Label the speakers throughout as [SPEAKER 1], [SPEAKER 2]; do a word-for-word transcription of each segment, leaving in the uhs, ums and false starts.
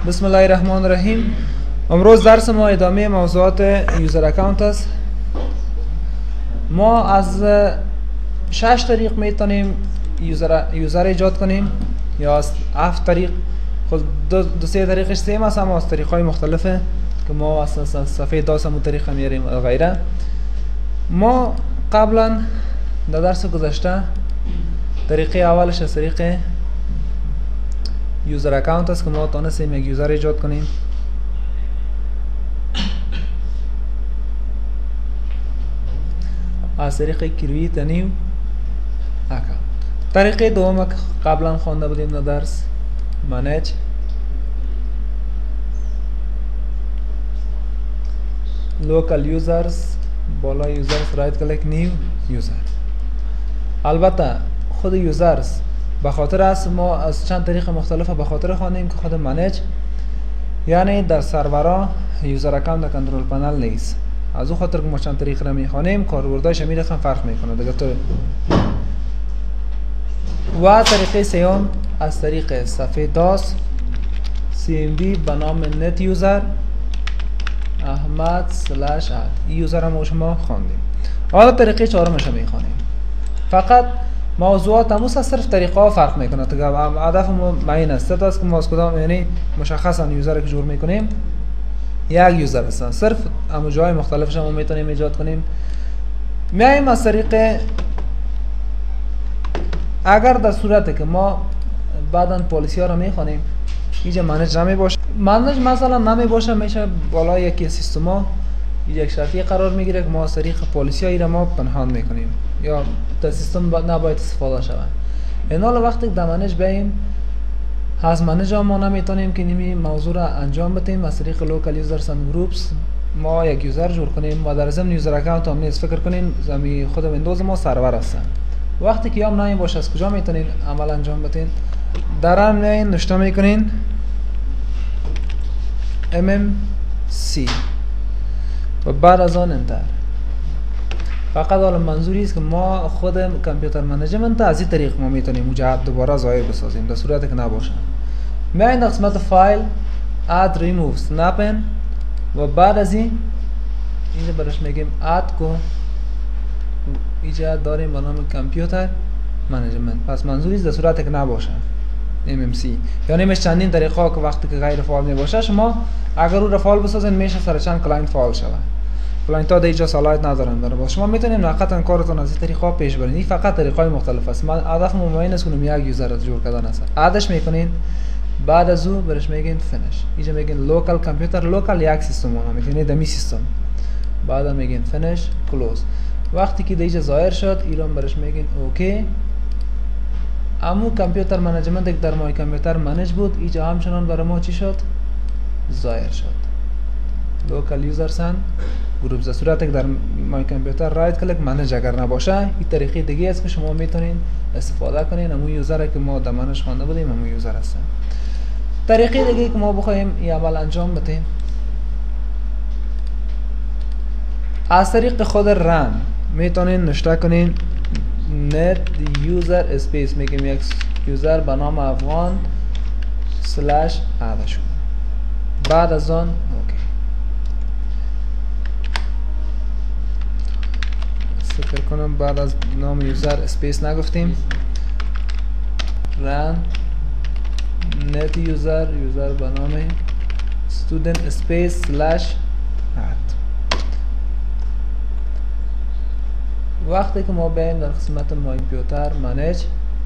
[SPEAKER 1] بسم الله الرحمن الرحیم. امروز درس ما ادامه موضوعات یوزر اکانت است. ما از شش طریق میتونیم یوزر یوزر ایجاد کنیم یا از هفت طریق. خود دو, دو سه طریقش سیم است، اما از طریق‌های مختلفه که ما از صفحه داس هم طریقه میاریم و غیره. ما قبلا در درس گذشته طریقه اولش از طریق یوزر اکانت است که ما تونستیم یک یوزر ایجاد کنیم. از طریق کرییت نیو اکانت. طریقه دوم که قبلا خوانده بودیم در درس منیج لوکال یوزرز، بالا یوزرز رایت کلیک نیو یوزر. البته خود یوزرز به خاطر است ما از چند طریق مختلف به خاطر خوانیم که خود منیج یعنی در سرورها یوزر اکانت در کنترل پنل نیست. از او خاطر که ما چند طریق را میخوانیم کاربردش می رقم فرق میکنه دیگه تو. و طریقه سیوم از طریق صفحه داس سی ام دی به نام نت یوزر احمد سلش اد. این یوزر هم شما خواندیم. حالا طریقه چهارمش می خوانیم. فقط موضوعات هموس از صرف طریقه ها فرق میکنه. هدف ما معین است است که ما از کدام یعنی مشخصا یوزر که جور میکنیم یک یوزر هستن. صرف همو جای مختلفش هم میتونیم ایجاد کنیم. میایم از طریق اگر در صورتی که ما بعدا پالیسی ها رو میخوانیم اینجا منیج نمی باشه، منیج مثلا نمی باشه، میشه بالا یکی سیستم ها یک شرطی قرار میگیره که ما از طریق پالیسی ها را ما پنهان میکنیم یا در سیستم نباید استفاده شود. این حال وقتی که در منیج بیاییم از منیج ما نمیتونیم که نیمی موضوع را انجام بدیم. از طریق لوکال یوزرز اند گروپس ما یک یوزر جور کنیم و در ضمن یوزر اکانت هم نیست. فکر کنین زمین خود ویندوز ما سرور هستن. وقتی که یام نمی باشه از کجا میتونین عمل انجام بدین؟ در هم میایین نشته میکنین ام ام سی و بعد از آن انتر. فقط حالا منظوری است که ما خود کامپیوتر منیجمنت از این طریق ما میتونیم مجدد دوباره ظاهر بسازیم در صورتی که نباشه. میایین در قسمت فایل اد ریموو سنپن و بعد از این اینجا برش میگیم اد کو اینجا داریم به نام کامپیوتر منیجمنت. پس منظوری است در صورتی که نباشه ام ام سی. یعنی میشه چندین طریقه که وقتی که غیر فعال میباشه شما اگر او را فعال بسازین میشه سر چند کلاینت فعال شود. کلاینت ها دیگه صلاحیت ندارن داره باشه. شما میتونید موقتا کارتون از این طریقه پیش برین. این فقط طریقای مختلف است. من هدف مبین است کنم یک یوزر جور کردن است. ادش میکنین بعد از او برش میگین فینیش. اینجا میگین لوکال کامپیوتر لوکال یک سیستم اون میگین دمی سیستم. بعد میگین فینیش کلوز. وقتی که دیگه ظاهر شد ایران برش میگین اوکی. امو کامپیوتر منیجمنت یک در مای کامپیوتر منیج بود. اینجا همچنان برای ما چی شد؟ ظاهر شد. لوکال یوزرز اند گروپز. در صورتی که در مای کامپیوتر رایت کلیک منیج اگر نباشه این طریقه دیگه است که شما میتونین استفاده کنین. همون یوزر که ما در منیج خوانده بودیم همون یوزر هستن. طریقه دیگه که ما بخوایم این عمل انجام بدیم از طریق خود رن میتونین نشته کنین نت یوزر اسپیس میگیم یک یوزر به نام افغان سلش ادش. بعد از آن اوکی. فکر کنم بعد از نام یوزر اسپیس نگفتیم. رن نت یوزر یوزر به نام استودنت اسپیس سلش اد. وقتی که ما بیایم در قسمت مای کامپیوتر منیج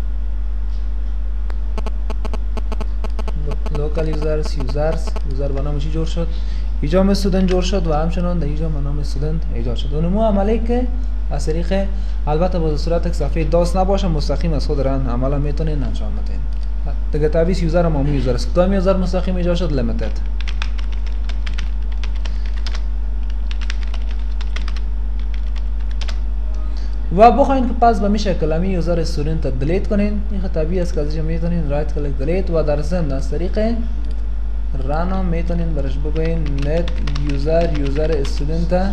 [SPEAKER 1] لوکال یوزرز یوزرز یوزر به نام چی جور شد؟ اینجا هم استودنت جور شد و همچنان در اینجا به نام استودنت ایجاد شد. اونمو عملی که از طریق البته با صورت که صفحه داس نباشه مستقیم از خود رن عملا میتونین انجام بدین. دیگه تابیس یوزر هم همون یوزر است. کدام یوزر مستقیم ایجاد شد؟ لیمیتد. و بخواین که پس به می شکل همی یوزر استودنت تا دلیت کنین. این طبیعی است که از اینجا میتونین رایت کلیک دلیت و در ضمن از طریق رن هم میتونین برش بگوین نت یوزر یوزر استودنت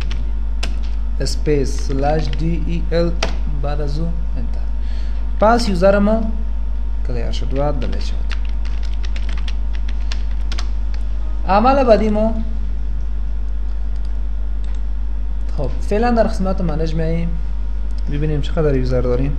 [SPEAKER 1] اسپیس سلش دی ای ال بعد از او انتر. پس یوزر ما کلیر شد و دلیت شد. عمل بعدی ما خب فعلا در قسمت منیج میاییم ببینیم چقدر یوزر داریم.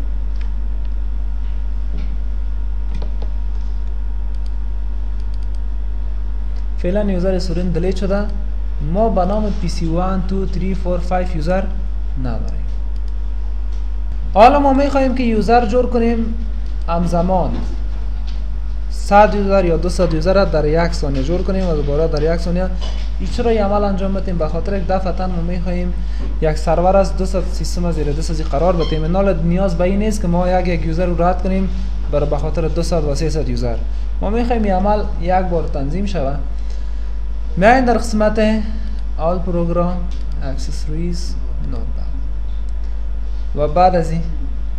[SPEAKER 1] فعلا یوزر سورین دلیت شده. ما به نام پی سی یک دو سه چهار پنج یوزر نداریم. حالا ما میخواهیم که یوزر جور کنیم همزمان صد یوزر یا دویست یوزر را در یک ثانیه جور کنیم و دوباره در یک ثانیه. این چرا این عمل انجام بدیم؟ به خاطر یک دفعتا ما میخواهیم یک سرور از دویست سیستم زیر دست قرار بدیم. نال نیاز به این نیست که ما یک یک یوزر رو رد کنیم برای به خاطر دویست و سیصد یوزر. ما میخواهیم این عمل یک بار تنظیم شود. میایم در قسمت All Program Accessories Notepad و بعد از این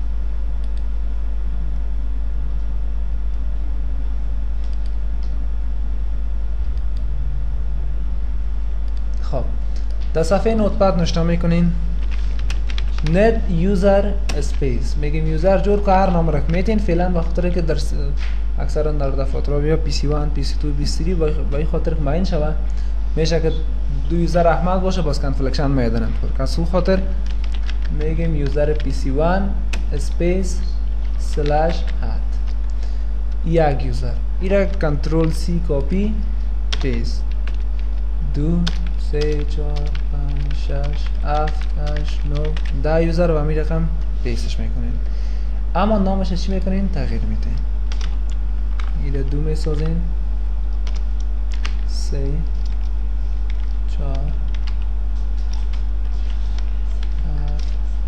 [SPEAKER 1] خب در صفحه نوتپد نوشته میکنین net user space. میگیم یوزر جور که هر نام را میتین. فعلا به خاطر که در اکثرا در دفاتر یا پی سی یک پی سی دو پی سی سه با این خاطر که ماین شوه میشه که دو یوزر احمد باشه باز کانفلکشن میدن پر کسو خاطر میگیم یوزر پی سی یک اسپیس سلش هات یک یوزر. ایرا کنترل سی کپی پیست دو سه چهار پنج شش هفت هشت نه ده یوزر و همین رقم پیستش میکنین. اما نامش چی میکنین؟ تغییر میدین. ایرا دو میسازین سه چهار هفت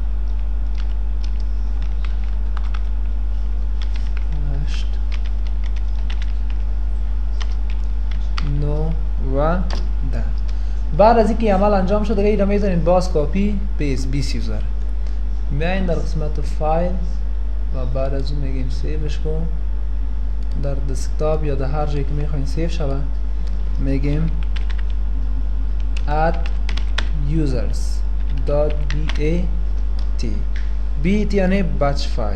[SPEAKER 1] هشت نه و ده. بعد از اینکه عمل انجام شد دیگه اینا میذارین باز کپی پیست بیست یوزر. میاین در قسمت فایل و بعد از اون میگیم سیوش کن در دسکتاپ یا در هر جایی که میخواین سیو شوه. میگیم add users dot bat bat یعنی بچ فایل.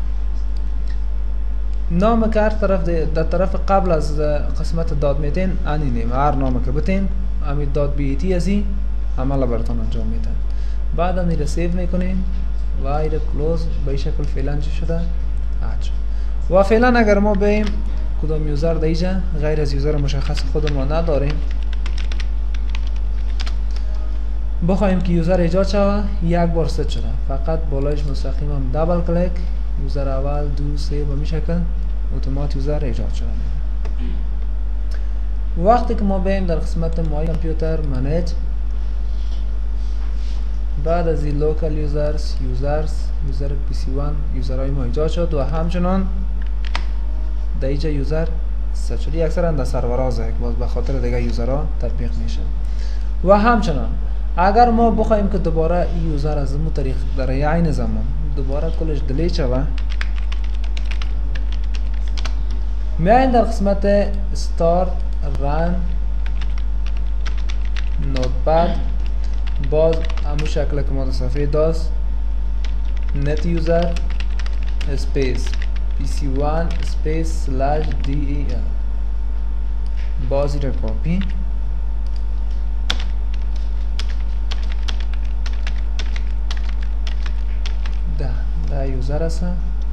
[SPEAKER 1] نام که هر طرف در طرف قبل از قسمت داد میتین انی نیم هر نام که بتین امی داد بیتی ازی عمل براتون انجام میدن. بعد امی را سیو میکنین و ایره کلوز به این شکل فعلا چی شده آج. و فعلا اگر ما بیم کدام یوزر دیجا غیر از یوزر مشخص خود ما نداریم بخوایم که یوزر ایجاد شود یک بار ست شده فقط بالایش مستقیم هم دبل کلیک یوزر اول دو سه به می شکل اتومات یوزر ایجاد شده. وقتی که ما بیم در قسمت مای کامپیوتر منیج بعد از این لوکال یوزرز یوزرز یوزر پی سی یک یوزرهای ما ایجاد شد و همچنان در اینجا یوزر ست شد. اکثرا در سرورها زاید باز به خاطر دیگه یوزرها تطبیق میشه. و همچنان اگر ما بخوایم که دوباره این یوزر از این طریق در عین زمان دوباره کلش دلیت شوه میاین در قسمت استارت رن نوتپد باز همون شکل که ما در صفحه داست نت یوزر اسپیس پی سی یک اسپیس سلش دی ای ال باز را کپی ده ده یوزر هست.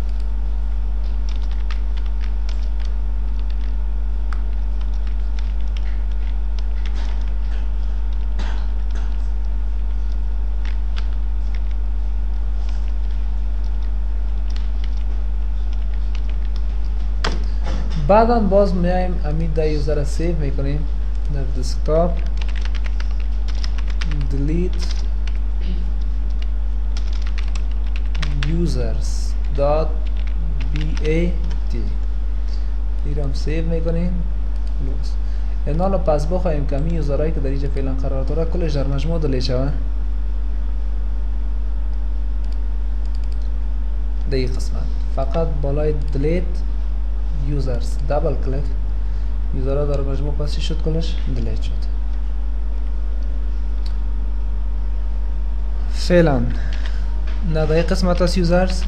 [SPEAKER 1] بعدا باز میایم امید ده یوزر را سیو میکنیم در دسکتاپ delete users dot bat این هم سیو میکنیم. این حالا پس بخواهیم که همین یوزرهایی که در اینجا فعلا قرار داره کلش در مجموع دلیت شوه در این قسمت فقط بالای delete users دبل کلیک یوزرها در مجموع پس شد کلش دلیت شد. فعلا نه در این قسمت از یوزرز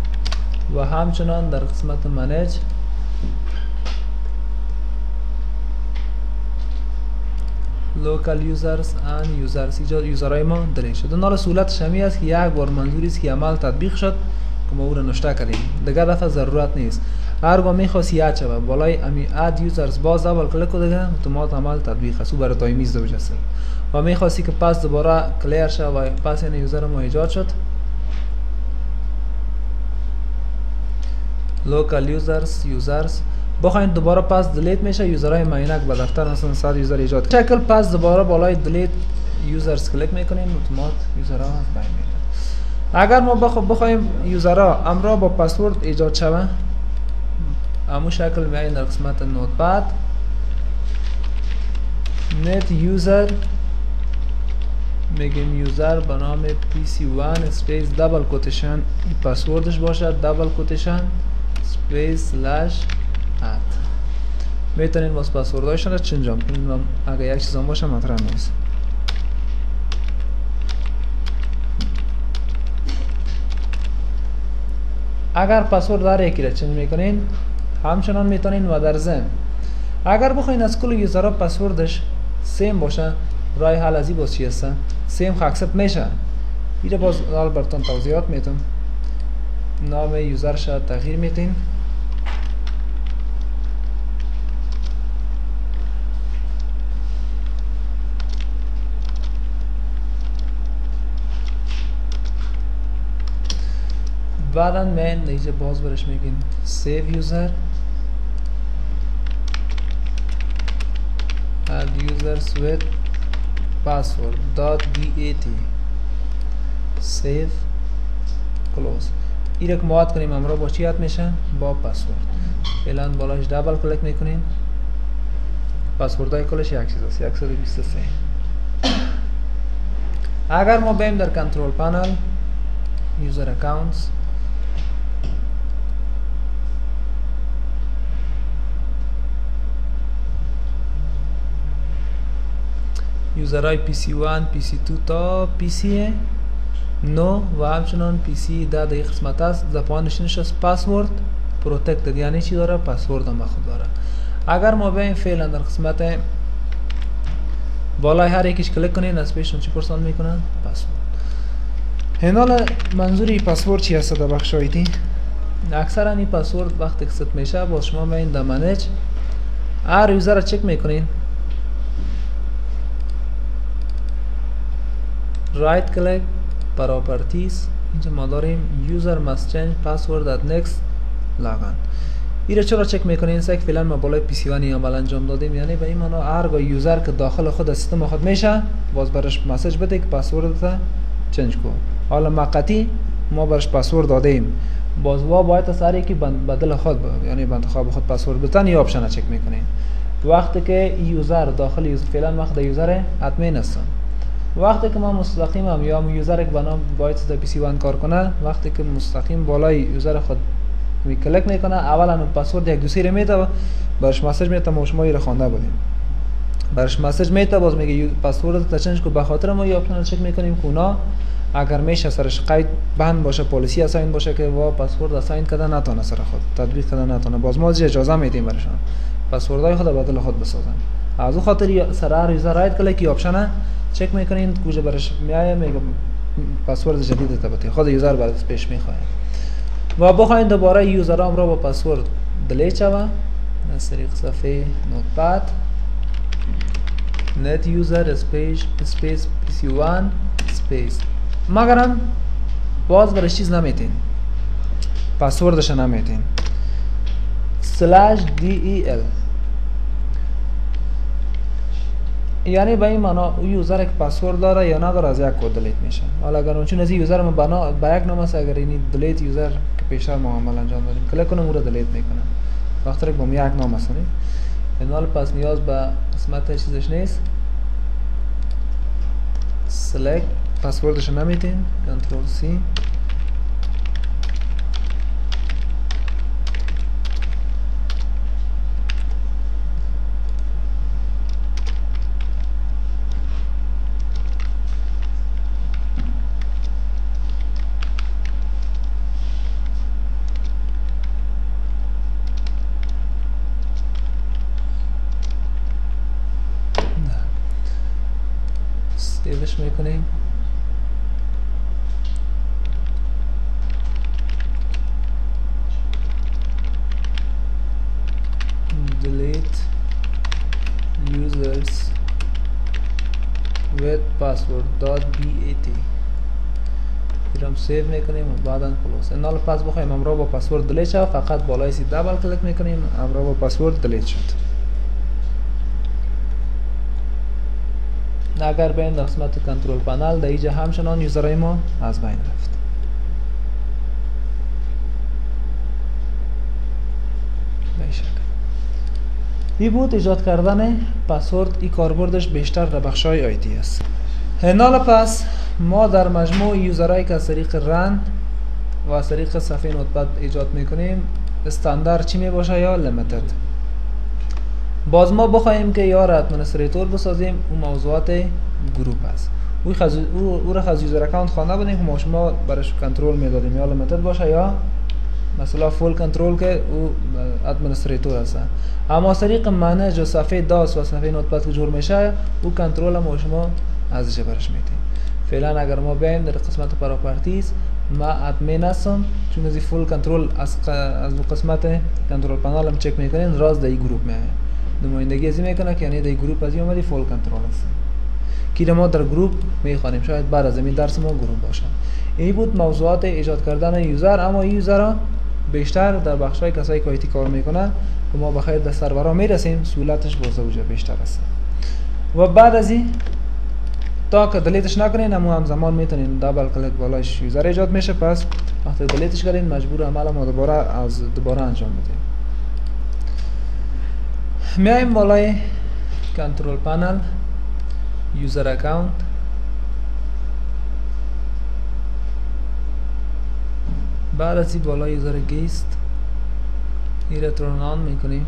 [SPEAKER 1] و همچنان در قسمت منیج local users and users اینجا یوزرهای ما دلیت شد. حالا سهولتش همی است که یک بار منظوری است که عمل تطبیق شد که ما او را نشته کردیم، دیگر دفعه ضرورت نیست. هرگاه میخواستی یاد شود بالای امی اد یوزرز باز دبل کلیک کنید دیگه اتومات عمل تطبیق است، او برای تایمیز دو بجسد. و میخواستی که پس دوباره کلیر شد و پس این یوزر ما ایجاد شد local users users بخواین دوباره پس دلیت میشه یوزرهای معینک به دفتر مثلا صد یوزر ایجاد کرد شکل پس دوباره بالای دلیت یوزرز کلیک میکنین اتومات یوزرها از بین میره. اگر ما بخو بخوایم یوزرها امرا با پسورد ایجاد شوه همون شکل میایین در قسمت نوتپد نت یوزر میگیم یوزر به نام پی سی وان اسپیس دبل کوتیشن پسوردش باشه دبل کوتیشن اسپیس سلش اد میتونین باز پسوردهایشون رو چنج کنین اگر یک چیز هم باشه مطرح نیست. اگر پسورد داره یکی را چنج میکنین همچنان میتونین و در ضمن اگر بخواین از کل یوزرها پسوردش سیم باشه رای حل ازی باز چی هسته سیم خو اکسپت میشه. اینجا باز حال براتون توضیحات میتونم. نام یوزرش تغییر میتین بعدا من اینجا باز برش میگین save user add users with password dot dat save close این رو مواد کنیم امرا با چی یاد میشه با پسورد. فعلا بالاش دبل کلیک میکنین پسورد های کلش یک چیز است صد و بیست و سه. اگر ما بیم در کنترل پنل یوزر اکاونتس یوزرهای پی سی وان پی سی دو تا پی سی نو و همچنان پی سی ده در قسمت است زبانش نشست پسورد پروتکتد یعنی چی داره پسورد هم خود داره. اگر ما بیم فعلا در قسمت بالای هر یکیش کلیک کنین از پیشون چی پرسان میکنن پسورد. هنال منظوری پسورد چی هست در بخش آیتی اکثرا این پسورد وقتی اکسپت میشه باز شما بین در منیج هر یوزر را چک میکنین رایت کلیک پراپرتیز اینجا ما داریم یوزر must change password at next login. این را چرا چک میکنین سک فعلا ما بالای پی سی وان عمل انجام دادیم یعنی به این معنا هرگاه یوزر که داخل خود سیستم خود میشه باز برش مسیج بده که پسورد تا چنج کو. حالا مقطعی ما برش پسورد دادیم باز وا باید از هر یکی بدل خود یعنی به انتخاب خود پسورد بتن یا آپشن چک میکنین. وقتی که یوزر داخل یوزر فعلا وقت یوزر ادمین هستن وقتی که ما مستقیم هم یا یوزر که بنام باید در پی سی وان کار کنه وقتی که مستقیم بالای یوزر خود می کلیک میکنه اولا پسورد یک دوسی رو میده برش مسیج میده ما شما رو خوانده بودیم برش مسیج میده باز میگه پسورد تا چنج کو به خاطر ما یا آپشن چک میکنیم که اونا اگر میشه سرش قید بند باشه پالیسی اساین باشه که وا پسورد اساین کنه نتونه سر خود تطبیق کنه نتونه باز ما اجازه میدیم برشان پسوردهای خود بدل خود بسازن. از اون خاطر سر هر یوزر رایت کلیک یا آپشن چک میکنین کجا برش میایه میگه پسورد جدید تبتی خود یوزر بعد پیش میخواد و بخواین دوباره یوزرام را با پسورد دلیت شوه از طریق صفحه نوتپد net user space space پی سی وان space مگرم باز برش چیز نمیتین پسوردش نمیتین slash del یعنی به این معنا او یوزر یک پسورد داره یا نداره از یک کد دلیت میشه. حالا اگر اونچون از این یوزر ما بنا با یک نام است اگر این دلیت یوزر که پیشتر ما عمل انجام دادیم کلیک کنم او را دلیت میکنه وقتی که با یک نام است نه حالا پس نیاز به قسمت چیزش نیست سلکت پسوردش نمیتین کنترل سی سیوش میکنیم. delete users with password dot bat ایرام سیو میکنیم و بعدا خلاص. این حالا پس بخوایم امرا با پسورد دلیت شد، فقط بالای سی دبل کلیک میکنیم امرا با پسورد دلیت شد. اگر به این قسمت کنترل پنل در اینجا همچنان یوزرهای ما از بین رفت. به شکل این بود ایجاد کردن پسورد. این کاربردش بیشتر در بخشای آیتی است. حالا پس ما در مجموع یوزرهایی که از طریق رن و از طریق صفحه نوتپد ایجاد میکنیم استاندارد چی می باشه یا لیمیتد. باز ما بخوایم که یا ادمنستریتور بسازیم، اون موضوعات گروپ است. او خز او را از یوزر اکانت خوانده بودیم که ما شما برش کنترل میدادیم، یا لیمیتد باشه یا مثلا فول کنترل که او ادمنستریتور است. اما از طریق منیج و صفحه داس و صفحه نوتپد که جور میشه، او کنترل ما شما ازش برش میدیم. فعلا اگر ما بیایم در قسمت پراپرتیز، ما ادمین هستم، چون از فول کنترل از از قسمت کنترل پنل هم چک میکنین، راز در این گروپ میاد نمایندگی ازی میکنه که یعنی در گروپ از اومدی فول کنترل است که ما در گروپ میخوانیم. شاید بعد از این درس ما گروپ باشه. این بود موضوعات ایجاد کردن یوزر. اما این یوزر بیشتر در بخشای کسایی که آیتی کار میکنه که ما بخیر در سرورها میرسیم، سهولتش باز اوجه بیشتر است. و بعد از این تا که دلیتش نکنین، اما همزمان میتونین دابل کلیک بالایش یوزر ایجاد میشه. پس وقتی دلیتش کردین مجبور عمل ما دوباره از دوباره انجام بدیم. میایم بالای کنترل پنل، یوزر اکاونت، بعد از این بالای یوزر گیست این را ترن آن میکنیم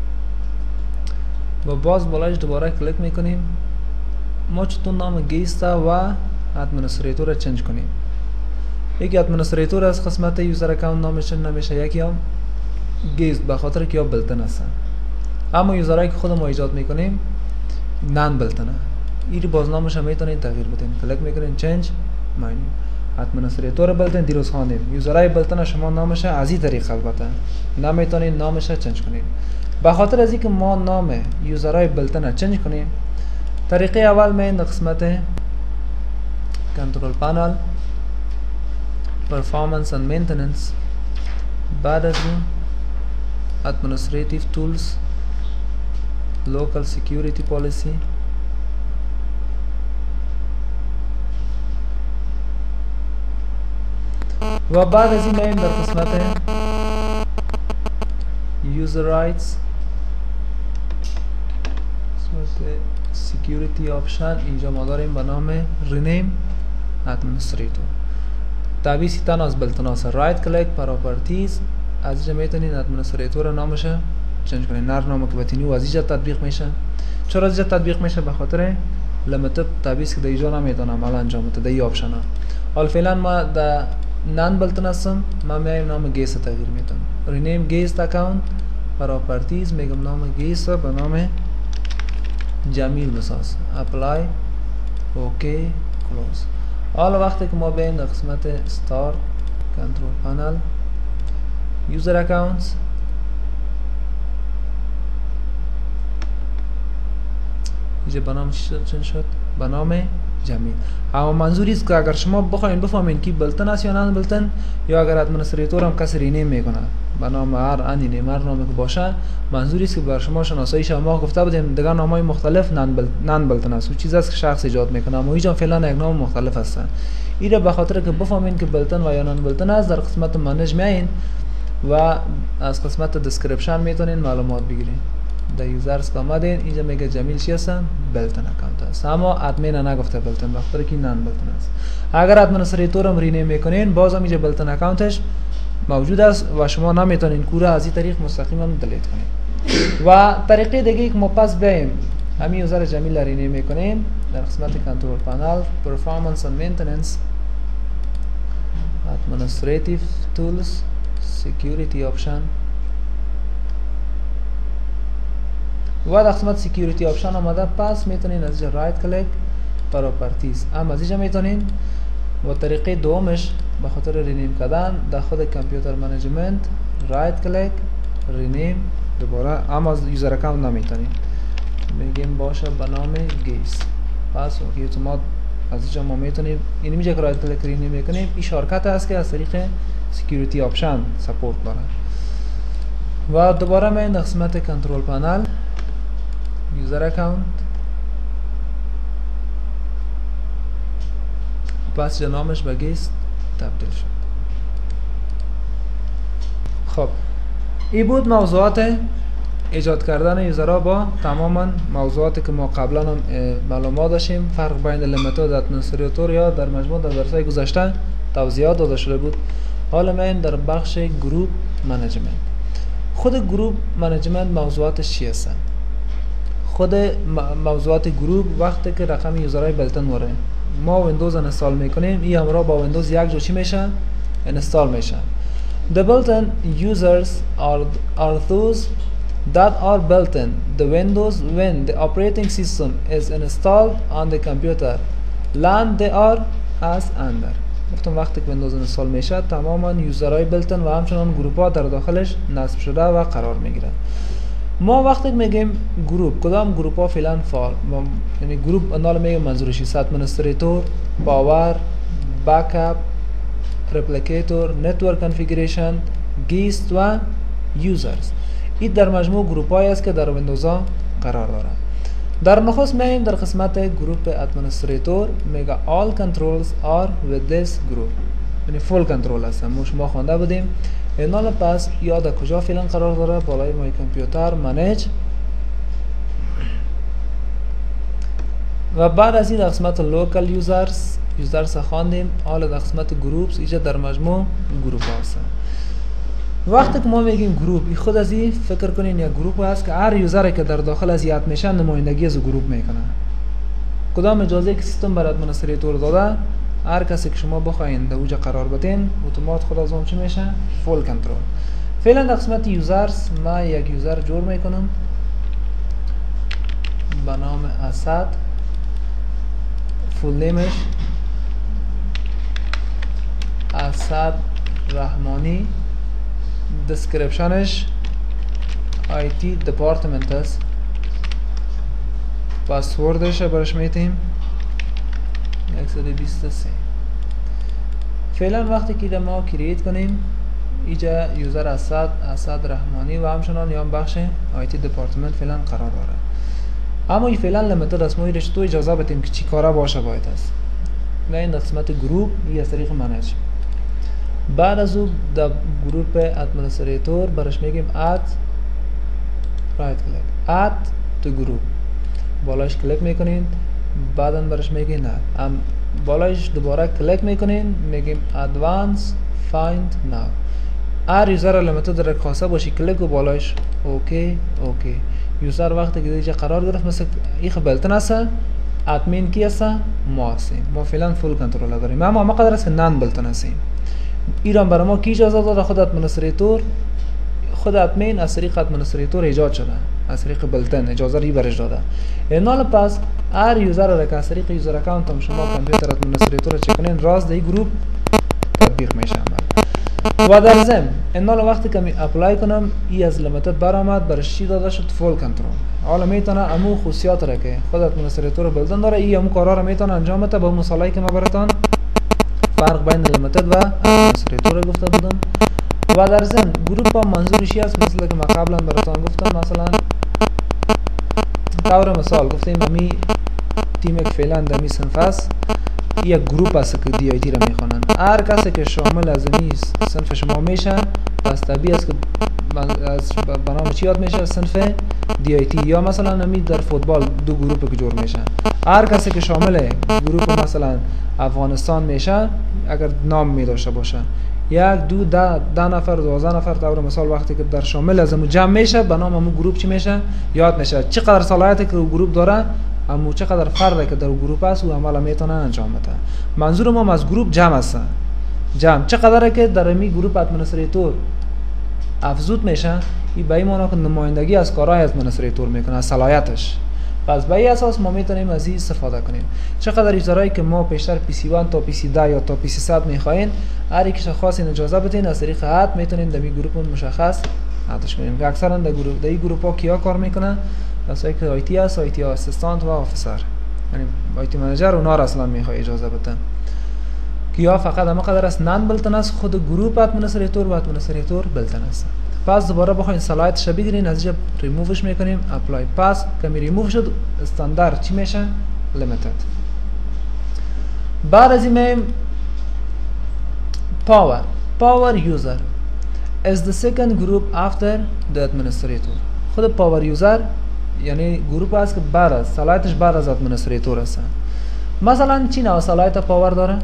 [SPEAKER 1] و باز بالایش دوباره کلیک میکنیم. ما چطور نام گیست و ادمنستریتور را چنج کنیم. یکی ادمنستریتور از قسمت یوزر اکاونت نامش نمیشه، یکی هم گیست به خاطر که یا بلتن هستن. اما یوزرهایی که خود ما ایجاد میکنیم نان بلتنه، این باز نامش هم میتونین تغییر بدین. کلیک میکنین چنج ماینیم ادمنستریتور بلتن دیروز خواندیم. یوزرهای بلتن شما نامش از این طریق البته نمیتونین نامش چنج کنین. به خاطر از اینکه ما نام یوزرهای بلتن چنج کنیم، طریقه اول من در قسمت کنترل پنل پرفورمنس اند مینتیننس، بعد از اون ادمنستریتیو تولز، local security policy، و بعد از این میایم در قسمت user rights، قسمت security option. اینجا ما داریم به نام rename administrator. تعویض تن از بلتناس رایت کلیک پراپرتیز، از اینجا میتونین ادمنستریتور نامش چنج کنین. نر نامه که بتینی و از اینجا تطبیق میشه. چرا از اینجا تطبیق میشه؟ به خاطر لیمیتد تعویض که در اینجا نمیتونه عمل انجام بده در این آپشن ها. حالا فعلا ما در نان بلتن هستم، ما میایم نام گیست تغییر میدم. رینیم گیست اکاونت پراپرتیز، میگم نام گیست به نام جمیل بساز. اپلای، اوکی، کلوز. حالا وقتی که ما بیایم در قسمت استارت کنترل پنل یوزر اکاونتس، اینجا به نام چند شد؟ به نام جمیل. اما منظوری است که اگر شما بخواین بفهمین کی بلتن است یا نه بلتن، یا اگر ادمنستریتور هم کسی رینیم میکنه به نام هر انی نیم هر نامی که باشه، منظوری است که بر شما شناسایی شه. ما گفته بودیم دیگر نامهای مختلف نان بل... نان بلتن است، او چیز است که شخص ایجاد میکنه، اما اینجا فعلا یک نام مختلف هستن. این را به خاطر که بفهمین که بلتن و یا نان بلتن است، در قسمت منیج میاین و از قسمت دسکریپشن میتونین معلومات بگیرین. در یوزرز که آمدین اینجا میگه جمیل چی هستن؟ بلتن اکانت است. اما ادمین نگفته بلتن، به خاطر که نان بلتن است. اگر ادمنستریتور هم رینیم میکنین، باز هم اینجا بلتن اکانتش موجود است و شما نمیتونین کوره از این طریق مستقیما دلیت کنین. و طریقه دیگه که ما پس بیایم همین یوزر جمیل را رینیم میکنیم در قسمت کنترل پنل پرفورمنس اند مینتیننس، ادمنستریتیو تولز، سکیوریتی آپشن، و در قسمت سکیوریتی آپشن آمده. پس میتونین از اینجا رایت کلیک پراپرتیز هم از اینجا میتونین. و طریقه دومش به خاطر رینیم کردن در خود کامپیوتر منیجمنت رایت کلیک رینیم دوباره هم از یوزر اکاونت نمیتونین میگیم باشه به نام گیس پس اوکی اتومات از اینجا ما میتونیم این میجا که رایت کلیک رینیم میکنیم این شارکت است که از طریق سکیوریتی آپشن سپورت داره. و دوباره من در قسمت کنترل پنل یوزر اکاونت پس نامش به گیس تبدیل شد. خب این بود موضوعات ایجاد کردن یوزرها با تماما موضوعاتی که ما قبلا هم معلومات داشتیم. فرق بین لیمیتر و ادمنستراتور یا در مجموع در درس‌های گذشته توضیحات داده شده بود. حالا من در بخش گروپ منیجمنت. خود گروپ منیجمنت موضوعاتش چی هستن؟ خود موضوعات گروپ وقتی که رقم یوزرهای بلتن وره ما ویندوز انستال میکنیم این همراه با ویندوز یک جو چی میشه؟ انستال میشه. The built-in users are, are those that are built-in the Windows when the operating system is installed on the computer land they are as under. گفتم وقتی که ویندوز انستال میشه تماما یوزرهای بلتن و همچنان گروپ ها در داخلش نصب شده و قرار میگیره. ما وقتی میگیم گروپ کدام گروپ ها فعلا فعال یعنی گروپ اندال میگیم منظورش است ادمنستراتور، پاور، بکاپ، ریپلیکیتور، نتورک کانفیگریشن، گیست و یوزرز. این در مجموع گروپ هایی است که در ویندوز ها قرار داره. در نخست میایم در قسمت گروپ ادمنستراتور میگه all controls are with this group یعنی فول کنترل هستن. ما شما خوانده بودیم اینال پس یاد کجا فعلا قرار داره بالای مای کامپیوتر منیج و بعد از این در قسمت لوکال یوزرز یوزرز خواندیم. حالا در قسمت گروپس اینجا در مجموع گروپ هستن. وقتی که ما میگیم گروپ خود از این فکر کنین یک گروپ هست که هر یوزری که در داخل از یاد میشه نمایندگی از گروپ میکنه. کدام اجازه که سیستم بر ادمنستراتور داده هر کسی که شما بخواین در اوجا قرار بدین اتومات خود از اون چی میشه؟ فول کنترل. فعلا در قسمت یوزرز ما یک یوزر جور میکنم به نام اسد. فول نیمش اسد رحمانی. دسکریپشنش آی تی دپارتمنت است. پاسوردش برش میتیم صد و بیست و سه. فعلا وقتی که ما کرییت کنیم اینجا یوزر اسد اسد رحمانی و همچنان یا بخش آی تی دپارتمنت فعلا قرار داره. اما این فعلا لیمیتد است. ما ایرش تو اجازه بدیم که چی کارا باشه باید است. نه این قسمت گروپ این از طریق منیج. بعد از او در گروپ ادمنستراتور برش میگیم اد رایت کلیک اد تو گروپ بالاش کلیک میکنین بعدا برش میگین نه ام بالاش دوباره کلیک میکنین میگیم ادوانس فایند ناو. هر یوزر لیمیتد در خاصه باشی کلیک و بالاش اوکی اوکی. یوزر وقتی که دیگه قرار گرفت مثل این بلتن است ادمین کی است ما هستیم. ما فعلا فول کنترل داریم اما ما قدر است نان بلتن هستیم. ایران برای ما کی اجازه داده؟ خود ادمنستراتور خود ادمین از طریق ادمنستراتور ایجاد شده از طریق بلتن اجازه ری برش داده. اینال پس هر یوزر را که از طریق یوزر اکاونت هم شما کامپیوتر ادمنستراتور چک کنین راست در این گروپ تطبیق میشه. و در ضمن اینال وقتی که می اپلای کنم ای از لیمیتد برآمد برش چی داده شد؟ فول کنترل. حالا میتونه امو خصوصیات را که خود ادمنستراتور بلتن داره ای امو کارا را میتونه انجام بده با مثالایی که ما براتون فرق بین لیمیتد و ادمنستراتور گفته بودم. و در ضمن گروپ هم منظورشی است مثل که ما قبلا براتون گفتم مثلا طور مثال گفتیم امی تیم که فعلا در می صنف است یک گروپ است که دی آی تی را میخوانن. هر کسی که شامل از این صنف شما میشه پس طبیعی است که از برنامه چی یاد میشه؟ صنف دی آی تی. یا مثلا امی در فوتبال دو گروپ که جور میشه هر کسی که شامل گروپ مثلا افغانستان میشه اگر نام می داشته باشه یک دو ده ده نفر دوازده نفر طور مثال وقتی که در شامل از امو جمع میشه به نام امو گروپ چی میشه؟ یاد میشه. چقدر صلاحیتی که گروپ داره امو چقدر فرقی که در گروپ است و عمل میتونه انجام بده. منظور ما از گروپ جمع است. جمع چقدره که در می گروپ ادمنستراتور افزود میشه این به این معنی که نمایندگی از کارهای ادمنستراتور میکنه از صلاحیتش. پس به این اساس ما میتونیم از این استفاده کنیم. چقدر یوزرایی که ما پیشتر پی سی یک تا پی سی ده یا تا پی سی صد میخواین، هر یک شخص این اجازه بدین از طریق اد میتونین در این گروپ مشخص ادش کنیم که اکثرا در گروپ در این گروپ ها کیا کار میکنن؟ کسایی که آی تی است، آی تی اسیستانت و آفیسر، یعنی آی تی منیجر اونا را اصلا میخوای اجازه بدن. کیا فقط اما قدر است نان بلتن است، خود گروپ ادمنستریتور و ادمنستریتور بلتن است. پس دوباره بخواین صلاحیتش بگیرین، از اینجا ریمووش میکنیم، اپلای. پس که می ریموو شد استاندارد چی میشه؟ لیمیتد. بعد از این میم power power user is the second group after the administrator. خود power user یعنی گروپ است که بعد از صلاحیتش بعد از ادمنستریتور است. مثلا چی نوع صلاحیت پاور داره؟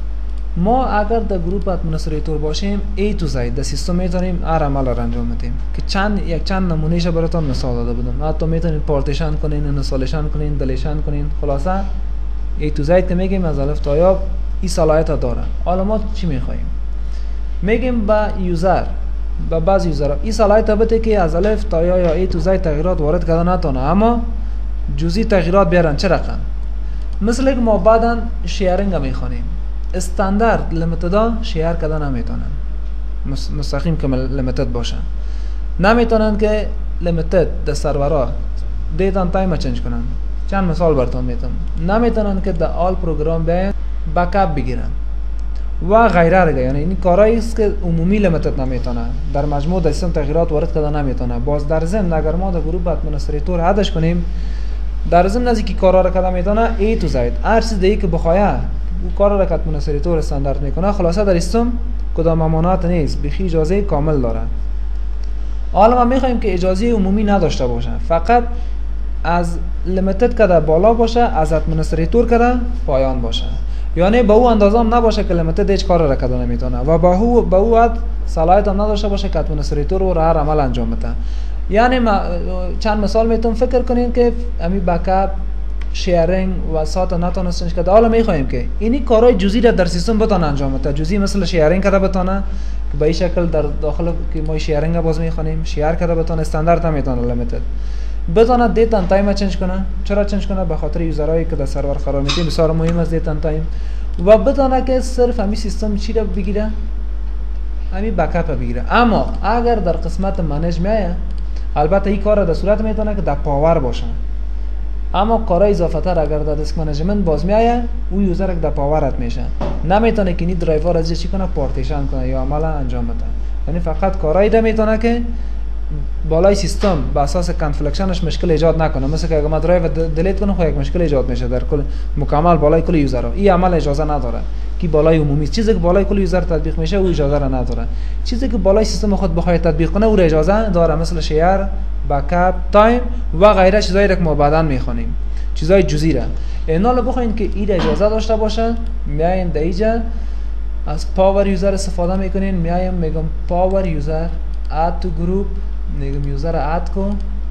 [SPEAKER 1] ما اگر در گروپ ادمنستریتور باشیم A to Z در سیستم میتونیم هر عمل را انجام بدیم که چند یک چند نمونهش براتون مثال داده بودم. حتی میتونید پارتیشن کنین، انستالیشن کنین، دلیشن کنین. خلاصه A to Z که میگیم از الف تا یا این صلاحیت داره. حالا ما چی میخوایم؟ میگیم با یوزر با بعض یوزرها این صلاحیت بده که از الف تا یا یا A to Z تغییرات وارد کردن نتونه، اما جزئی تغییرات بیارن. چه رقم؟ مثل که ما بعدا شیرینگ میخوانیم، استاندارد لیمیتد شیر کردن نمیتونن، مستقیم که لیمیتد باشن. نمیتونن که لیمیتد در سرورها دیتا تایم چنج کنن. چند مثال براتون میتونم. نمیتونن که در آل پروگرام بیاین بکاپ بگیرن و غیره دیگه. یعنی این کارایی است که عمومی لیمیتد نمیتونه، در مجموع در سیستم تغییرات وارد کردن نمیتونه. باز در ضمن اگر ما در گروپ ادمنستریتور هدش کنیم، در ضمن از اینکه کارا را کردن میتونه A to Z هر چیز دیگه که بخواه او کار را که ادمنستریتور استاندارد میکنه. خلاصه در سیستم کدام امانات نیست، بخی اجازه کامل داره. حالا ما میخوایم که اجازه عمومی نداشته باشه، فقط از لیمیتد کده بالا باشه، از ادمنستریتور کده پایان باشه. یعنی به او اندازه هم نباشه که لیمیتد هیچ کار را کده نمیتونه و به او به او صلاحیت هم نداشته باشه که ادمنستریتور رو هر عمل انجام بده. یعنی ما چند مثال میتونم فکر کنین که امی بکاپ شیرینگ و سات نتونستنش که حالا میخوایم که اینی کارهای جزئی را در سیستم بتونه انجام بده. جزئی مثل شیرینگ کرده بتونه که به این شکل در داخل که ما شیرینگ باز میخوانیم شیر کرده بتونه، استاندارد هم میتونه لیمیتد بتونه دیتا تایم چنج کنه. چرا چنج کنه؟ به خاطر یوزرایی که در سرور قرار میدیم بسیار مهم است دیتا تایم. و بتونه که صرف همین سیستم چی را بگیره؟ همین بکاپ بگیره. اما اگر در قسمت منیج میایه، البته این کار در صورت میتونه که در پاور باشه، اما کارهای اضافه تر اگر در دیسک منیجمنت باز میایه، او یوزر که در پاورت میشه، نمیتونه که این درایور از چی کنه؟ پارتیشن کنه یا عملا انجام بده. یعنی فقط کارهایی ده میتونه که بالای سیستم به اساس کانفلکشنش مشکل ایجاد نکنه. مثل که اگه ما درایو دلیت کنه خو یک مشکل ایجاد میشه در کل مکمل بالای کل یوزرها. این عمل اجازه نداره که بالای عمومی چیزی که بالای کل یوزر تطبیق میشه او اجازه را نداره. چیزی که بالای سیستم خود بخواد تطبیق کنه او اجازه داره، مثل شیر، بکاپ، تایم و غیره چیزایی که ما بعداً میخوانیم، چیزای جزئی را. اینا رو بخواین که این اجازه داشته باشه، میاین در اینجا از پاور یوزر استفاده میکنین. میایم میگم پاور یوزر اد تو گروپ، میگم یوزر اد کو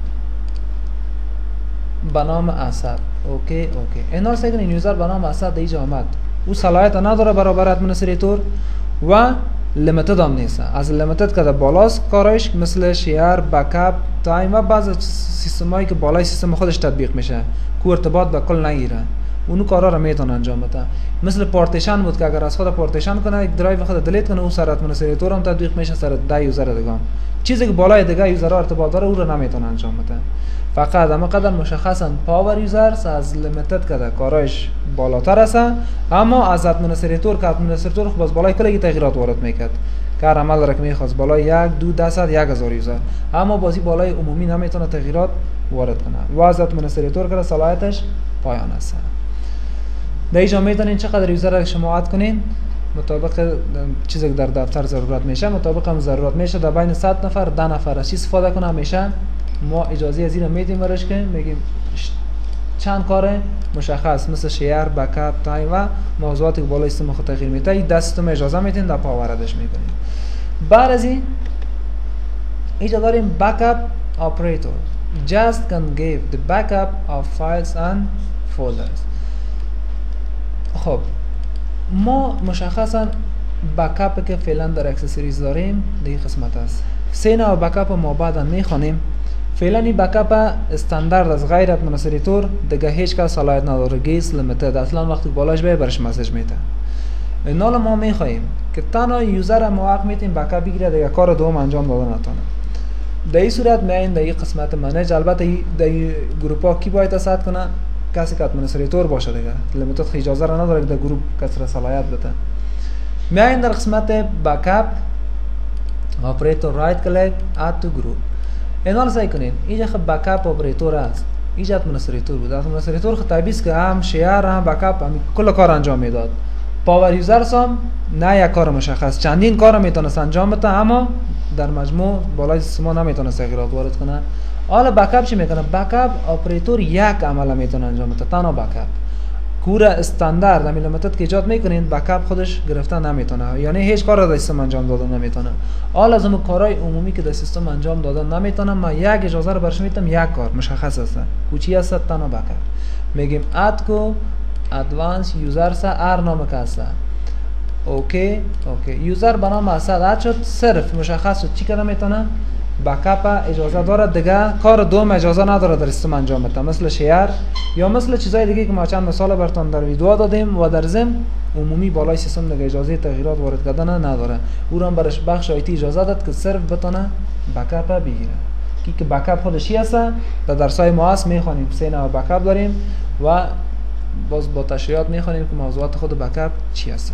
[SPEAKER 1] به نام اسد. اوکی اوکی اینا سیگن این یوزر به نام اسد اینجا آمد. او صلاحیت نداره برابر ادمنستریتور و لیمیتد هم نیست. از لیمیتد که بالاست کارش مثل شیر، بکاپ، تایم و بعض سیستمایی که بالای سیستم خودش تطبیق میشه که ارتباط به کل نگیره، اونو کارا رو میتونه انجام بده. مثل پارتیشن بود که اگر از خود پارتیشن کنه یک درایو خود دلیت کنه، اون سر ادمنستریتور هم تطبیق میشه سر ده یوزر دیگه. چیزی که بالای دیگه یوزرها ارتباط داره او رو نمیتونه انجام بده. فقط اما قدر مشخصا پاور یوزرز از لیمیتد کده کارایش بالاتر است، اما از ادمنستریتور که ادمنستریتور خب از بالای کلی تغییرات وارد میکرد که عمل را که میخواست بالای یک دو درصد یک هزار یوزر، اما بازی بالای عمومی نمیتونه تغییرات وارد کنه و از ادمنستریتور که صلاحیتش پایان است. در اینجا میتونین چقدر یوزر را شما اد کنین مطابق چیزی که در دفتر ضرورت میشه، مطابق هم ضرورت میشه در بین صد نفر ده نفر از چی استفاده کنه. همیشه ما اجازه از این میدیم برش که میگیم چند کار مشخص مثل شیر، بکاپ، تایم و موضوعاتی که بالای سیستم خود تغییر میده، این دستتون اجازه میدین در پاوردش میکنیم. بعد از این اینجا داریم بکاپ اپراتور. Just can give the backup of files and folders. خب ما مشخصا بکاپ که فعلا در اکسسوریز داریم دیگه قسمت است. سه نوع بکاپ ما بعدا میخوانیم. فعلا این بکاپ استاندارد از غیر ادمنستراتور دیگه هیچ کس صلاحیت نداره. گیس لیمیتد اصلا وقتی بالاش بیه برش مسیج میده. اینا ما میخوایم که تنها یوزر موقع میتیم بکاپ بگیره دیگه کار دوم انجام داده نتونه. در این صورت میایم در این قسمت منیج. البته در گروپ ها کی باید اسد کنه؟ کسی که ادمنستراتور باشه دیگه. لیمیتد اجازه را نداره که در گروپ کسی صلاحیت بده. میایم در قسمت بکاپ اپراتور رایت کلیک اد تو گروپ. اینا رو سعی کنین. اینجا خب بکاپ اپراتور است. اینجا ادمنستراتور بود. ادمنستراتور خطابی است که هم شیر هم بکاپ هم کل کار انجام میداد. پاور یوزرز هم نه یک کار مشخص چندین کار میتونست انجام بده اما در مجموع بالای سیستم نمیتونه تغییرات وارد کنه. حالا بکاپ چی میکنه؟ بکاپ اپراتور یک عمل میتونه انجام بده. تنها بکاپ کور استاندارد همین لیمیتد که ایجاد میکنین بکاپ خودش گرفتن نمیتونه، یعنی هیچ کار در سیستم انجام دادن نمیتونه. حالا از اون کارهای عمومی که در سیستم انجام دادن نمیتونه ما یک اجازه رو برش میتم یک کار مشخص است کوچی است تنها بکاپ میگیم اد کو ادوانس یوزر سا ار نام که است. اوکی اوکی یوزر به نام اسد اد شد صرف مشخص شد چی کار میتونه بکاپ اجازه داره دیگه کار دوم اجازه نداره در سیستم انجام بده، مثل شیر یا مثل چیزای دیگه که ما چند مثال براتون در ویدیو دادیم و در ضمن عمومی بالای سیستم دیگه اجازه تغییرات وارد کردن نداره. او را برش بخش آیتی اجازه داد که صرف بتونه بکاپ بگیره. کی که بکاپ خودش چی است در درسای ما هست میخوانیم سه نوع بکاپ داریم و باز با تشریحات میخوانیم که موضوعات خود بکاپ چی هست.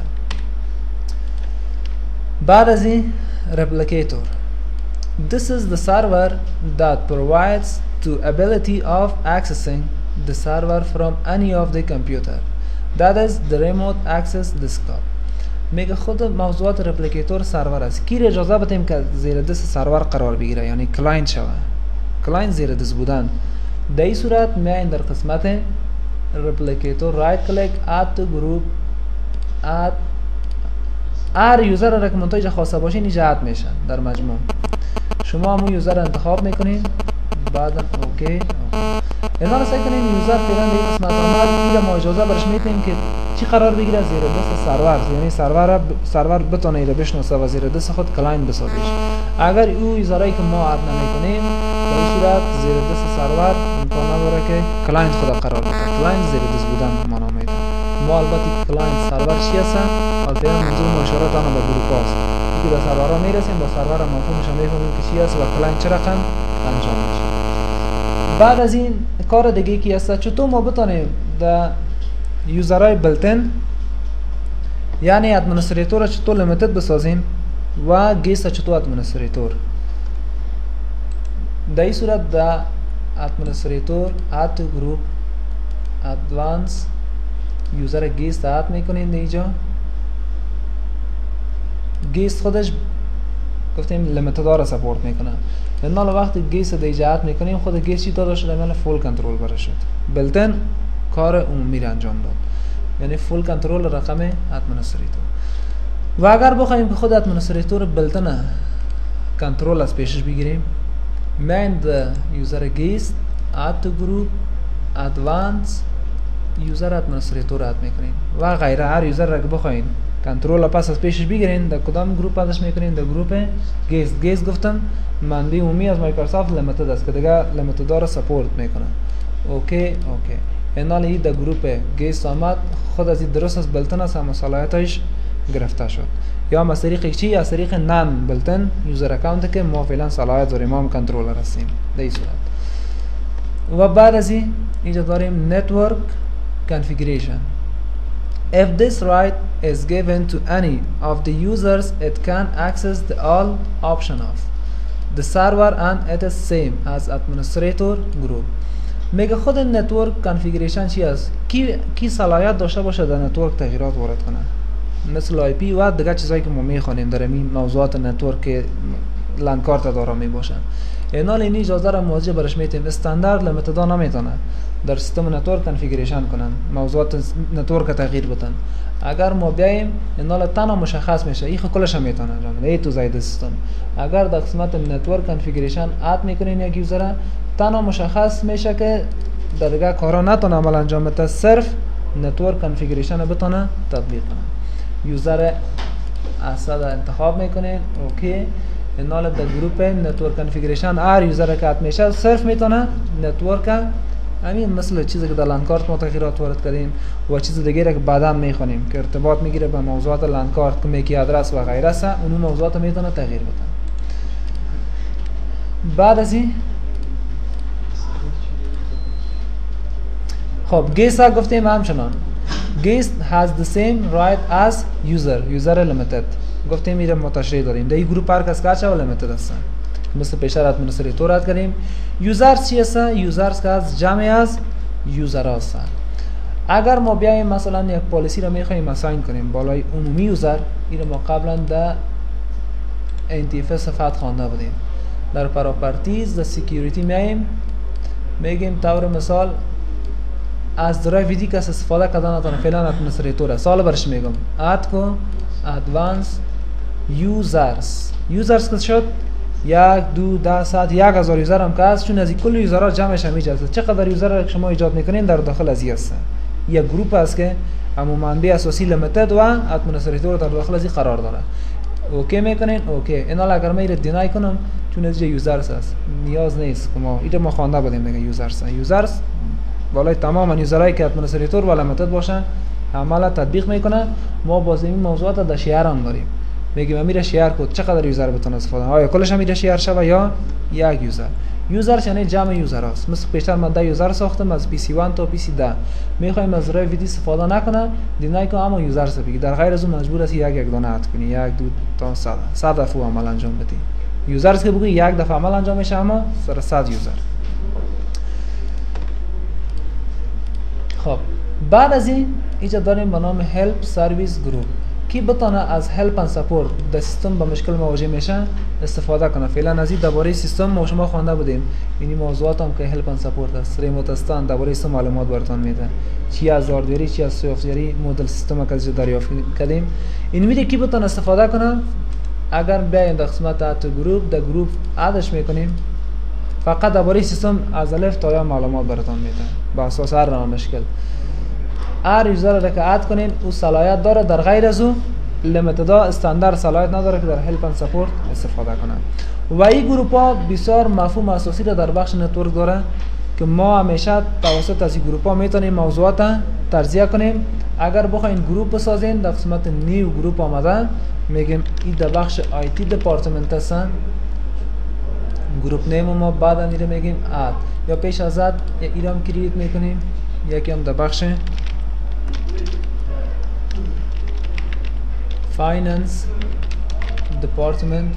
[SPEAKER 1] بعد از این replicator. This is the server that provides the ability of accessing the server from any of the computer. That is the remote access desktop. میگه خود موضوعات replicator سرور است. کی اجازه بدیم که زیر دست سرور قرار بگیره، یعنی کلاینت شوه. کلاینت زیر دست بودن. در این صورت میایم در قسمت replicator right click add to group add هر یوزر را که منتج خاصه باشین اینجا اد میشن در مجموع. شما همون یوزر را انتخاب میکنین بعد اوکی اینا را سعی کنین یوزر فعلا در این قسمت آمد اینجا ما اجازه برش میتیم که چی قرار بگیره زیر دست سرور، یعنی سرور سرور بتونه ایره بشناسه و زیر دست خود کلاینت بسازیش. اگر او یوزرایی که ما اد نمیکنیم در این صورت زیر دست سرور امکان نداره که کلاینت خود قرار بده. کلاینت زیر دست بودن معنا میده. ما البته کلاینت سرور چی هستن؟ البته منظور ما اشاره دارم به گروپ هاست. اینکه به سرورها میرسیم با سرور مفهومش میفهمیم که چی هست و کلاینت چه رقم انجام میشه. بعد از این کار دیگه کی هست؟ چطور ما بتونیم در یوزرهای بلتن یعنی ادمنستراتور چطور لیمیتد بسازیم و گیست چطور ادمنستراتور. در این صورت در ادمنستراتور اد تو گروپ ادوانس یوزر گیست اد میکنین اینجا. گیست خودش گفتیم لیمیتد را سپورت میکنه. لأن وقتی گیست دیجا اد میکنیم خود گیست چی داده شده عمل فول کنترل برای شد. بلتن کار عمومی را انجام داد، یعنی فول کنترل رقم ادمنستراتور. و اگر بخوایم که خود ادمنستراتور بلتن کنترل از پیشش بگیریم میایم در یوزر گیست اد تو گروپ ادوانس یوزر ادمنستراتور اد میکنین و غیره. هر یوزر را که بخواین کنترل پس از پیشش بگیرین در کدام گروپ ادش میکنین؟ در گروپ گیست. گیست گفتم منبع عمومی از مایکروسافت لیمیتد است که دیگه لیمیتد را سپورت میکنه. اوکی اوکی اینال این در گروپ گیست آمد خود از این درست از بلتن است هم صلاحیتش گرفته شد. یا هم از طریق چی؟ از طریق نان بلتن یوزر اکاونت که ما فعلا صلاحیت داریم ما هم کنترل هستیم در این صورت. و بعد از این اینجا داریم network configuration. If this right is given to any of the users, it can access the all option of the server and it is same as administrator group. میگه خود نتورک کانفیگریشن چی است؟ کی کی صلاحیت داشته باشه در نتورک تغییرات وارد کنه، مثل آی پی و دیگه چیزایی که ما میخوانیم در این موضوعات نتورک لان کارت داره می باشن. اینال این اجازه را موجه برش میتیم. استاندارد لیمیتد نمیتونه در سیستم نتورک کانفیگریشن کنن، موضوعات نتورک تغییر بدن. اگر ما بیایم اینال تنها مشخص میشه این کلش هم میتونه انجام بده ای تو زاید سیستم. اگر در قسمت نتورک کانفیگریشن اد میکنین یک یوزر تنها مشخص میشه که در دیگه کارا نتونه عمل انجام بده، صرف نتورک کانفیگریشن بتونه تطبیق کنه. یوزر اسد انتخاب میکنین اوکی. این حال در گروپ نتورک کانفیگریشن هر یوزر که اد میشه صرف میتونه نتورک همین مثل چیزی که در لند کارت ما تغییرات وارد کردیم و چیز دیگه که بعدا میخونیم که ارتباط میگیره به موضوعات لند کارت که میکی ادرس و غیره است، اون موضوعات میتونه تغییر بده. بعد از این خب گیست ها گفتیم همچنان گیست has the same right as user user limited گفتیم میره متشریح داریم در این گروپ هر کس کارچه و لیمیتد هستن مثل پیشتر ادمنستریتور رد کردیم. یوزرز چی هستن؟ یوزرز که از جمع از یوزر هستن. اگر ما بیایم مثلا یک پالیسی رو میخوایم اساین کنیم بالای عمومی یوزر، این ما قبلا در انتیفه صفت خوانده بودیم. در پراپرتیز در سکیوریتی میایم میگیم طور مثال از درایو ویدی کس استفاده کردن نتونه فعلا ادمنستریتوره سال برش میگم اد کو ادوانس یوزرز یوزرز که شد یک دو ده صد یک هزار یوزر هم که هست، چون از این کل یوزرها جمعش هم ایجاد چقدر یوزر که شما ایجاد میکنین در داخل از این هست. یک گروپ است که همون منبع اساسی لیمیتد و ادمنستریتور در داخل از این قرار داره. اوکی میکنین اوکی. اینا اگر من اینو دینای کنم چون از یوزرز است نیاز نیست که ما اینو ما خوانده بودیم دیگه یوزرز یوزرز بالای تمام یوزرایی که ادمنستریتور و لیمیتد باشن عملا تطبیق میکنه. ما باز این موضوعات در شیر هم داریم میگیم میره شیر کد چقدر یوزر بتونه استفاده آیا کلش هم میره شیر شوه یا یک یوزر. یوزر یعنی جمع یوزر است. مثل پیشتر من ده یوزر ساختم از پی سی یک تا پی سی ده میخوایم از رای ویدی استفاده نکنه دینای که اما یوزر است بگی در غیر از اون مجبور است یک یک دانه اد کنی یک دو تا صد صد دفعه عمل انجام بدی. یوزر است که بگی یک دفعه عمل انجام میشه اما سر صد یوزر. خب بعد از این اینجا داریم به نام هلپ سرویس گروپ کی بتونه از هلپ اند سپورت در سیستم با مشکل مواجه میشه استفاده کنه. فعلا از این درباره سیستم ما شما خوانده بودیم این موضوعات هم که هلپ اند سپورت است. ریموت استان درباره سیستم معلومات براتون میده چی از هاردوری چی از سافتوری مدل سیستم که از دریافت کردیم. این میده کی بتونه استفاده کنه. اگر بیاین در قسمت اد گروپ در گروپ ادش میکنیم فقط درباره سیستم از الف تا یا معلومات براتون میده با اساس هر نوع مشکل. هر یوزر را که اد کنین او صلاحیت داره در غیر از او لیمیتد استاندارد صلاحیت نداره که در هلپ اند سپورت استفاده کنه. و این گروپ ها بسیار مفهوم اساسی را در بخش نتورک داره که ما همیشه توسط از این گروپ ها میتونیم موضوعات تجزیه کنیم. اگر بخواین گروپ بسازین در قسمت نیو گروپ آمده میگیم این در بخش آی تی دپارتمنت هستن گروپ نیم ما بعد میره میگیم اد یا پیش از اد یا ایرام کرییت میکنیم یکی هم در بخش فایننس دپارتمنت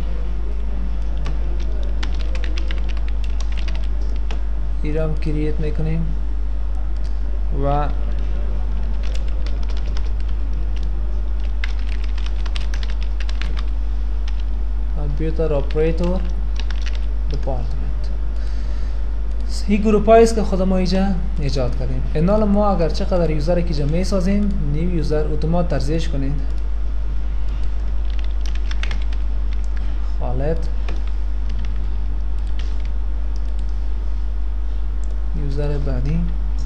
[SPEAKER 1] ایرام کرییت میکنیم و کامپیوتر اپراتور دپارتمنت. این گروپ هایی است که خود ما اینجا ایجاد کردیم. اینال ما اگر چقدر یوزر که جمع سازیم نیو یوزر اتومات ترجیحش کنید خالد یوزر بعدی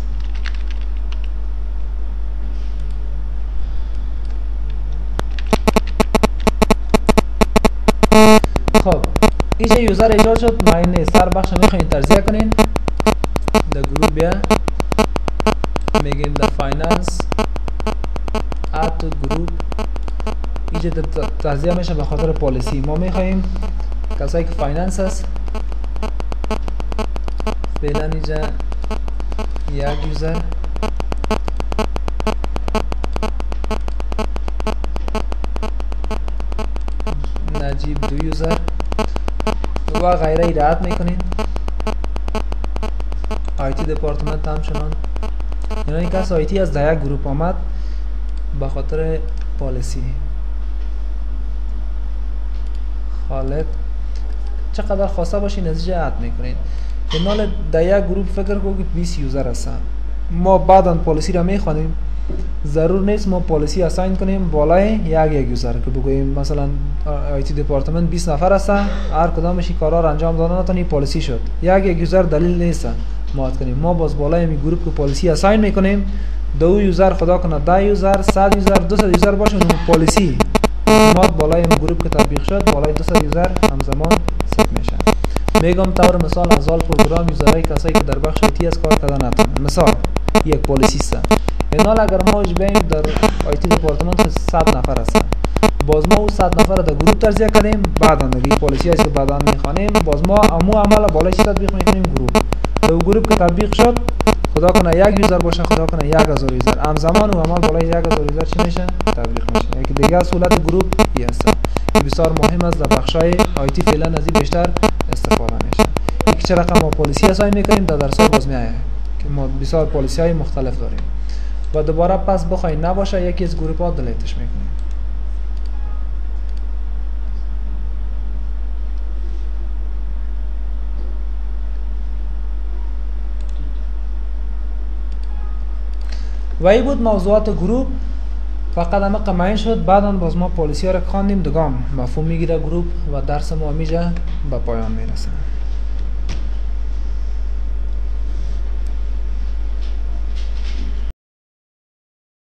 [SPEAKER 1] خب اینجا یوزر ایجاد شد معنی سر بخش میخواین تجزیه کنین در گروپ بیا میگیم در فایننس اد گروپ اینجا تجزیه میشه به خاطر پالیسی. ما میخوایم کسایی که فایننس هست فعلا اینجا یک یوزر نجیب دو یوزر و غیره ایراد میکنین. آیتی دپارتمنت هم چنان یعنی این کس آیتی از ده یک گروپ آمد به خاطر پالیسی. خالد چقدر خواسته باشین از اینجا اد میکنین. اینال ده یک گروپ فکر کنید که بیست یوزر هستن. ما بعدا پالیسی را میخوانیم ضرور نیست ما پالیسی اساین کنیم بالای یک یک یوزر که بگوییم مثلا آیتی دپارتمنت بیست نفر هستن هر کدامش کارا را انجام دادن نتونی پالیسی شد یک یک یوزر دلیل نیست ما اد کنیم. ما باز بالای می گروپ که پالیسی اساین میکنیم دو یوزر خدا کنه ده یوزر صد یوزر دویست یوزر باشه اون پالیسی معلومات بالای این گروپ که تطبیق شد بالای دویست یوزر همزمان ست میشه. میگم طور مثال از آل پروگرام یوزرهای کسایی که در بخش آیتی از کار کردن نتونن. مثال یک پالیسیست اینال اگر ما اج بیم در آیتی دپارتمان صد نفر هستن، باز ما او صد نفر در گروپ تجزیه کردیم، بعدا دیگه پالیسی هست که بعدا میخوانیم، باز ما امو عمل بالای چی تطبیق میکنیم؟ گروپ. در گروپ که تطبیق شد خدا کنه یک یوزر باشه، خدا کنه یک هزار یوزر، همزمان و عمل بالای یک هزار یوزر چی میشه؟ تطبیق میشه. یکی دیگه از صورت گروپ ای هست. بسیار مهم است در بخشای آیتی فعلا از این بیشتر استفاده میشه. یک چه رقم ما پالیسی اسامی میکنیم در درس ها باز میایه که ما بسیار پالیسی های مختلف داریم و دوباره پس بخوای نباشه یکی از گروپ ها دلیتش میکنیم. و این بود موضوعات گروپ. فقط همه قمعین شد، بعدا باز ما پالیسی ها را خواندیم، دگام مفهوم میگیره گروپ و درس ما میجه به پایان میرسه.